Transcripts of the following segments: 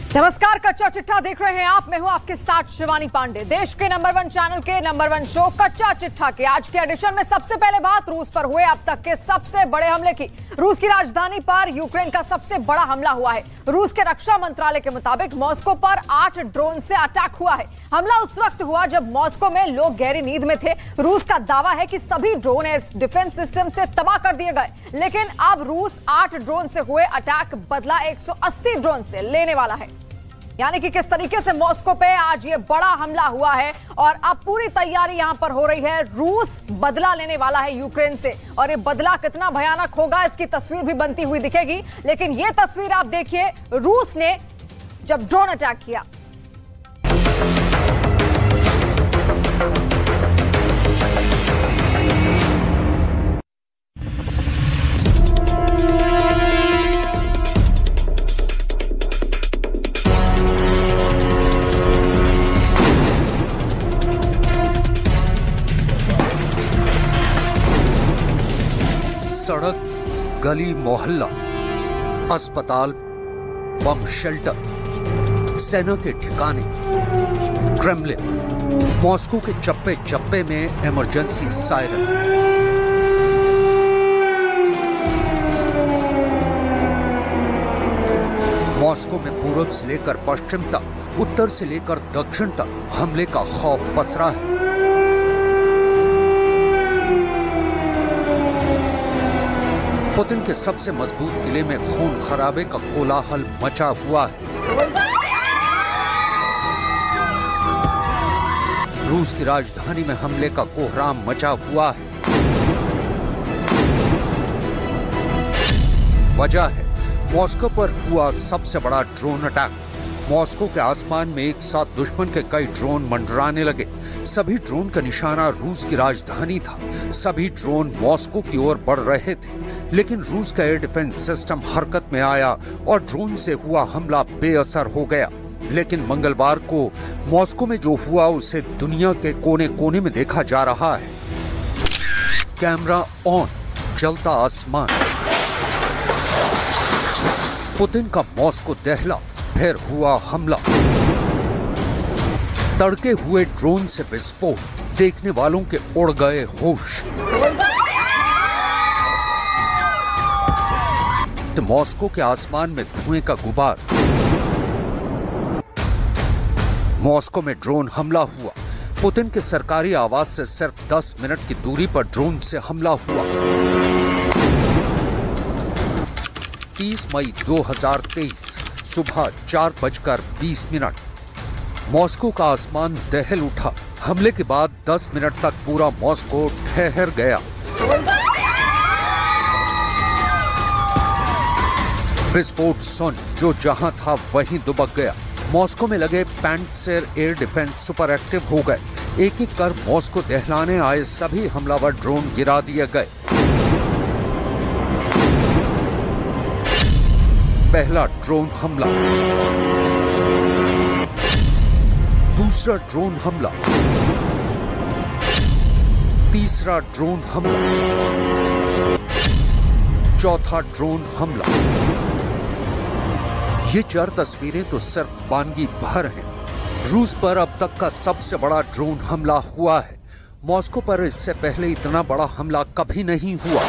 नमस्कार, कच्चा चिट्ठा देख रहे हैं आप। मैं हूं आपके साथ शिवानी पांडे। देश के नंबर 1 चैनल के नंबर 1 शो कच्चा चिट्ठा के आज के एडिशन में सबसे पहले बात रूस पर हुए अब तक के सबसे बड़े हमले की। रूस की राजधानी पर यूक्रेन का सबसे बड़ा हमला हुआ है। रूस के रक्षा मंत्रालय के मुताबिक मॉस्को पर 8 ड्रोन से अटैक हुआ है। हमला उस वक्त हुआ जब मॉस्को में लोग गहरी नींद में थे। रूस का दावा है कि सभी ड्रोन एयर डिफेंस सिस्टम से तबाह कर दिए गए, लेकिन अब रूस 8 ड्रोन से हुए अटैक बदला 180 ड्रोन से लेने वाला है। यानी कि किस तरीके से मॉस्को पे आज ये बड़ा हमला हुआ है और अब पूरी तैयारी यहां पर हो रही है। रूस बदला लेने वाला है यूक्रेन से और ये बदला कितना भयानक होगा इसकी तस्वीर भी बनती हुई दिखेगी। लेकिन ये तस्वीर आप देखिए, रूस ने जब ड्रोन अटैक किया। सड़क, गली, मोहल्ला, अस्पताल, बम शेल्टर, सेना के ठिकाने, क्रेमलिन, मॉस्को के चप्पे चप्पे में इमरजेंसी सायरन। मॉस्को में पूर्व से लेकर पश्चिम तक, उत्तर से लेकर दक्षिण तक हमले का खौफ पसरा है। पुतिन के सबसे मजबूत किले में खून खराबे का कोलाहल मचा हुआ है। रूस की राजधानी में हमले का कोहराम मचा हुआ है। वजह है मॉस्को पर हुआ सबसे बड़ा ड्रोन अटैक। मॉस्को के आसमान में एक साथ दुश्मन के कई ड्रोन मंडराने लगे। सभी ड्रोन का निशाना रूस की राजधानी था। सभी ड्रोन मॉस्को की ओर बढ़ रहे थे, लेकिन रूस का एयर डिफेंस सिस्टम हरकत में आया और ड्रोन से हुआ हमला बेअसर हो गया। लेकिन मंगलवार को मॉस्को में जो हुआ उसे दुनिया के कोने कोने में देखा जा रहा है। कैमरा ऑन, जलता आसमान। पुतिन का मॉस्को दहला, फिर हुआ हमला। तड़के हुए ड्रोन से विस्फोट, देखने वालों के उड़ गए होश। मॉस्को के आसमान में धुएं का गुबार। मॉस्को में ड्रोन हमला हुआ। पुतिन के सरकारी आवास से सिर्फ 10 मिनट की दूरी पर ड्रोन से हमला हुआ। 30 मई 2023 सुबह 4:20। मॉस्को का आसमान दहल उठा। हमले के बाद 10 मिनट तक पूरा मॉस्को ठहर गया। विस्फोट सुन जो जहां था वहीं दुबक गया। मॉस्को में लगे Pantsir air defence super active हो गए। एक एक कर मॉस्को दहलाने आए सभी हमलावर ड्रोन गिरा दिए गए। पहला ड्रोन हमला, दूसरा ड्रोन हमला, तीसरा ड्रोन हमला, चौथा ड्रोन हमला। ये 4 तस्वीरें तो सिर्फ वानगी भर हैं। रूस पर अब तक का सबसे बड़ा ड्रोन हमला हुआ है। मॉस्को पर इससे पहले इतना बड़ा हमला कभी नहीं हुआ।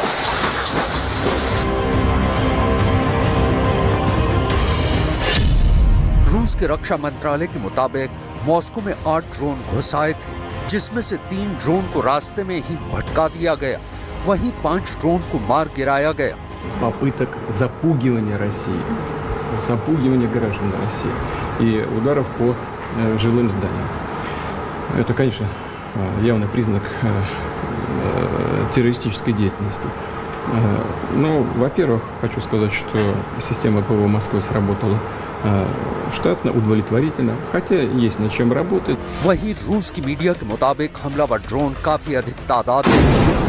रूस के रक्षा मंत्रालय के मुताबिक मॉस्को में 8 ड्रोन घुसाए थे, जिसमें से 3 ड्रोन को रास्ते में ही भटका दिया गया। वहीं 5 ड्रोन को मार गिराया गया। Попыток запугивания России, запугивания граждан России и ударов по жилым зданиям. Это, конечно, явный признак террористической деятельности. Но, во-первых, хочу сказать, что система ПВО Москвы сработала штатно, удовлетворительно, хотя есть над чем работать. वहीं रूस की मीडिया के मुताबिक हमलावर ड्रोन काफी अधिक तादाद में।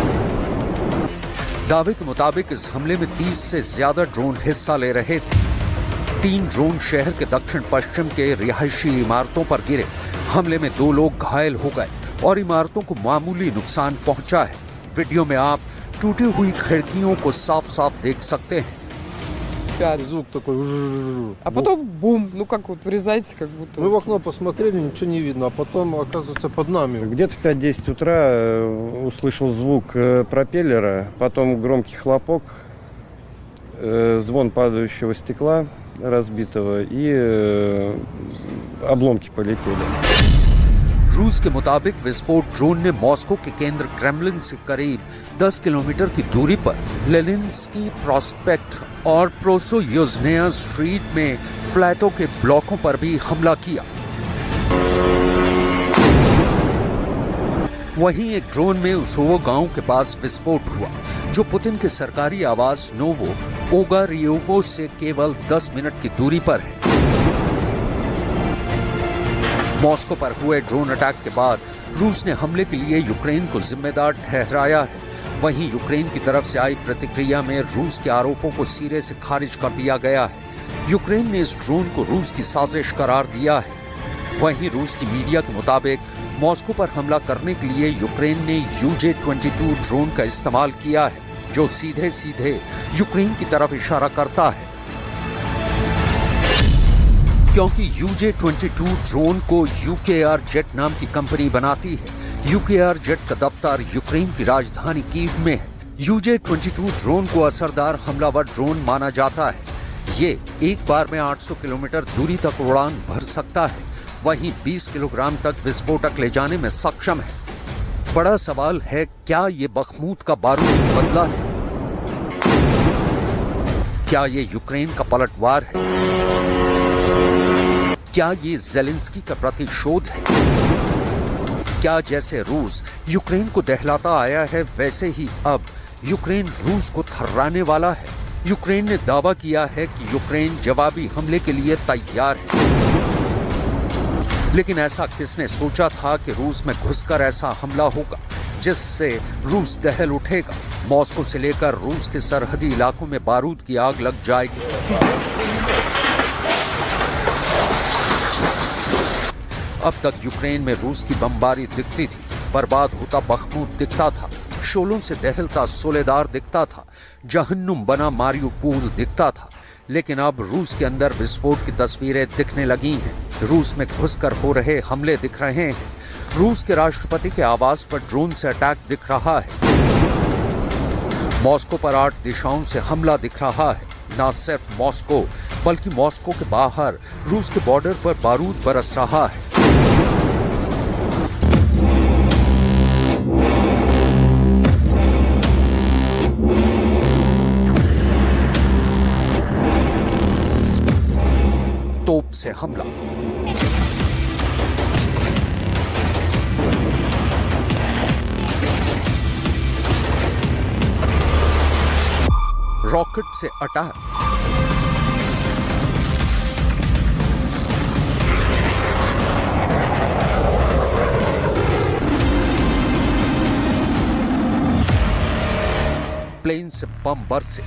दावे के मुताबिक इस हमले में 30 से ज्यादा ड्रोन हिस्सा ले रहे थे। 3 ड्रोन शहर के दक्षिण पश्चिम के रिहायशी इमारतों पर गिरे। हमले में 2 लोग घायल हो गए और इमारतों को मामूली नुकसान पहुंचा है। वीडियो में आप टूटी हुई खिड़कियों को साफ साफ देख सकते हैं। 5. Звук такой. А потом бум, ну как вот врезается, как будто. Мы в окно посмотрели, ничего не видно, а потом, оказывается, под нами. Где-то в 5-10 утра услышал звук пропеллера, потом громкий хлопок, звон падающего стекла разбитого и обломки полетели. रूस के मुताबिक विस्फोट ड्रोन ने मॉस्को के केंद्र क्रेमलिन से करीब 10 किलोमीटर की दूरी पर लेनिन्स्की प्रॉस्पेक्ट और प्रोसोयुज़नेया स्ट्रीट में फ्लैटों के ब्लॉकों पर भी हमला किया। वहीं एक ड्रोन में उसोवो गांव के पास विस्फोट हुआ, जो पुतिन के सरकारी आवास नोवो ओगारियोवो से केवल 10 मिनट की दूरी पर है। मॉस्को पर हुए ड्रोन अटैक के बाद रूस ने हमले के लिए यूक्रेन को जिम्मेदार ठहराया है। वहीं यूक्रेन की तरफ से आई प्रतिक्रिया में रूस के आरोपों को सिरे से खारिज कर दिया गया है। यूक्रेन ने इस ड्रोन को रूस की साजिश करार दिया है। वहीं रूस की मीडिया के मुताबिक मॉस्को पर हमला करने के लिए यूक्रेन ने UJ-22 ड्रोन का इस्तेमाल किया है, जो सीधे सीधे यूक्रेन की तरफ इशारा करता है, क्योंकि UJ-22 ड्रोन को UKR जेट नाम की कंपनी बनाती है। UKR जेट का दफ्तर यूक्रेन की राजधानी कीव में है। UJ-22 ड्रोन को असरदार हमलावर ड्रोन माना जाता है। ये एक बार में 800 किलोमीटर दूरी तक उड़ान भर सकता है, वहीं 20 किलोग्राम तक विस्फोटक ले जाने में सक्षम है। बड़ा सवाल है, क्या ये बखमूत का बारूद बदला है? क्या ये यूक्रेन का पलटवार है? क्या ये ज़ेलेंस्की का प्रतिशोध है? क्या जैसे रूस यूक्रेन को दहलाता आया है, वैसे ही अब यूक्रेन रूस को थर्राने वाला है? यूक्रेन ने दावा किया है कि यूक्रेन जवाबी हमले के लिए तैयार है, लेकिन ऐसा किसने सोचा था कि रूस में घुसकर ऐसा हमला होगा जिससे रूस दहल उठेगा? मॉस्को से लेकर रूस के सरहदी इलाकों में बारूद की आग लग जाएगी। अब तक यूक्रेन में रूस की बमबारी दिखती थी, बर्बाद होता बखमूत दिखता था, शोलों से दहलता सोलेदार दिखता था, जहन्नुम बना मारियुपोल दिखता था। लेकिन अब रूस के अंदर विस्फोट की तस्वीरें दिखने लगी हैं। रूस में घुसकर हो रहे हमले दिख रहे हैं। रूस के राष्ट्रपति के आवास पर ड्रोन से अटैक दिख रहा है। मॉस्को पर 8 दिशाओं से हमला दिख रहा है। न सिर्फ मॉस्को, बल्कि मॉस्को के बाहर रूस के बॉर्डर पर बारूद बरस रहा है। तोप से हमला, रॉकेट से अटैक, प्लेन से बम बरसे,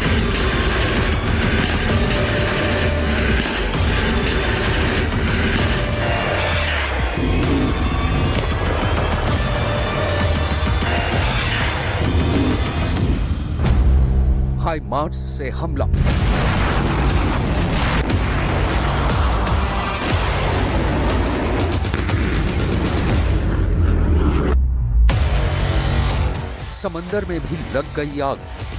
हाई मार्च से हमला, समंदर में भी लग गई आग,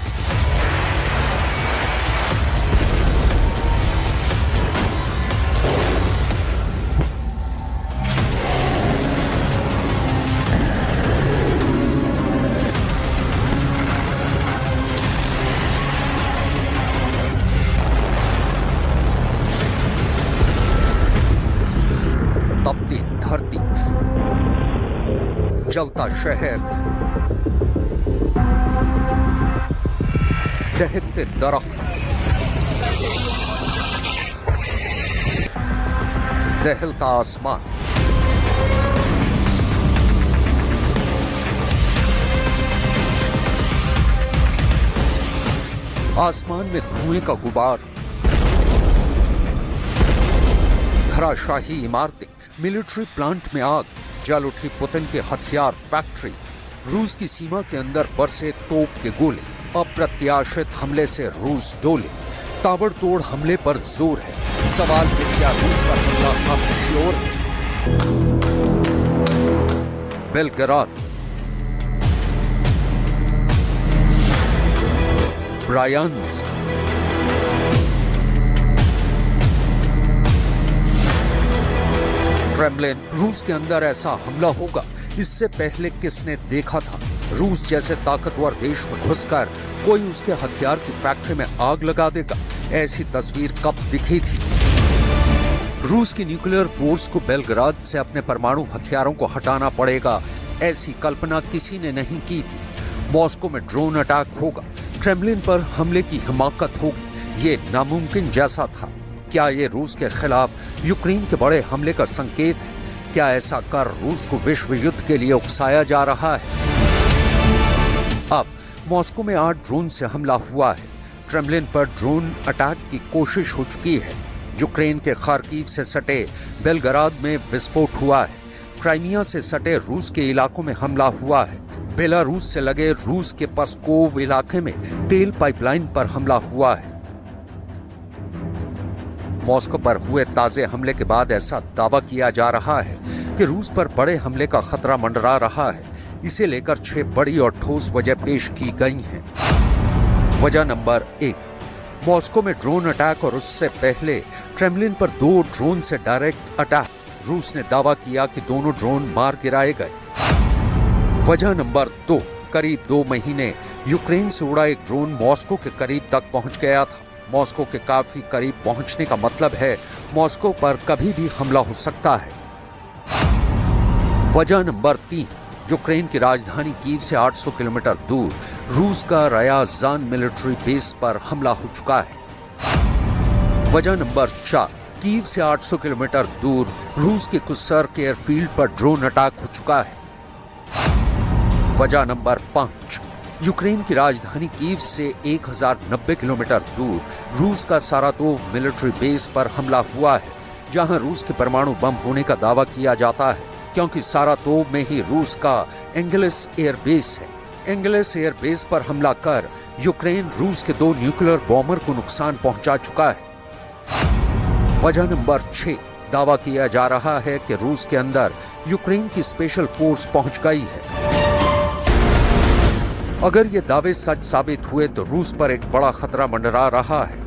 तपती धरती, जलता शहर, दहकते दरख्त, दहलता आसमान, आसमान में धुएं का गुबार, धराशाही इमारतें, मिलिट्री प्लांट में आग, जल उठी पुतिन के हथियार फैक्ट्री, रूस की सीमा के अंदर बरसे तोप के गोले, अप्रत्याशित हमले से रूस डोले, ताबड़तोड़ हमले पर जोर है। सवाल है क्या रूस पर हमला अब श्योर है? बेलग्राद, ब्रायांस्क, क्रेमलिन, रूस के अंदर ऐसा हमला होगा, इससे पहले किसने देखा था? रूस जैसे ताकतवर देश में घुसकर कोई उसके हथियार की फैक्ट्री में आग लगा देगा, ऐसी तस्वीर कब दिखी थी? रूस की न्यूक्लियर फोर्स को बेलग्राद से अपने परमाणु हथियारों को हटाना पड़ेगा, ऐसी कल्पना किसी ने नहीं की थी। मॉस्को में ड्रोन अटैक होगा, क्रेमलिन पर हमले की हिमाकत होगी, ये नामुमकिन जैसा था। क्या ये रूस के खिलाफ यूक्रेन के बड़े हमले का संकेत है? क्या ऐसा कर रूस को विश्व युद्ध के लिए उकसाया जा रहा है? अब मॉस्को में 8 ड्रोन से हमला हुआ है। क्रेमलिन पर ड्रोन अटैक की कोशिश हो चुकी है। यूक्रेन के खार्किव से सटे बेलग्राद में विस्फोट हुआ है। क्राइमिया से सटे रूस के इलाकों में हमला हुआ है। बेलारूस से लगे रूस के पस्कोव इलाके में तेल पाइपलाइन पर हमला हुआ है। मॉस्को पर हुए ताजे हमले के बाद ऐसा दावा किया जा रहा है कि रूस पर बड़े हमले का खतरा मंडरा रहा है। इसे लेकर 6 बड़ी और ठोस वजह पेश की गई हैं। वजह नंबर 1, मॉस्को में ड्रोन अटैक और उससे पहले क्रेमलिन पर 2 ड्रोन से डायरेक्ट अटैक। रूस ने दावा किया कि दोनों ड्रोन मार गिराए गए। वजह नंबर 2, करीब 2 महीने यूक्रेन से उड़ा एक ड्रोन मॉस्को के करीब तक पहुंच गया था। मॉस्को के काफी करीब पहुंचने का मतलब है मॉस्को पर कभी भी हमला हो सकता है। वजह नंबर 3, यूक्रेन की राजधानी कीव से 800 किलोमीटर दूर रूस का रयाजान मिलिट्री बेस पर हमला हो चुका है। वजह नंबर 4, कीव से 800 किलोमीटर दूर रूस के कुर्स्क एयरफील्ड पर ड्रोन अटैक हो चुका है। वजह नंबर 5, यूक्रेन की राजधानी कीव से 1090 किलोमीटर दूर रूस का सारातोव मिलिट्री बेस पर हमला हुआ है, जहां रूस के परमाणु बम होने का दावा किया जाता है, क्योंकि सारातोव में ही रूस का एंगेलिस एयरबेस है। एंगेलिस एयरबेस पर हमला कर यूक्रेन रूस के 2 न्यूक्लियर बॉम्बर को नुकसान पहुंचा चुका है। वजह नंबर 6, दावा किया जा रहा है कि रूस के अंदर यूक्रेन की स्पेशल फोर्स पहुंच गई है। अगर ये दावे सच साबित हुए तो रूस पर एक बड़ा खतरा मंडरा रहा है।